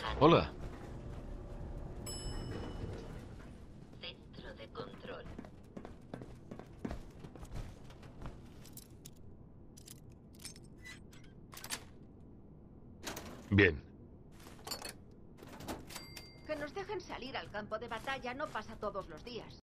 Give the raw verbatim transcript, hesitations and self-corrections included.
Hola. Centro de control. Bien. Que nos dejen salir al campo de batalla no pasa todos los días.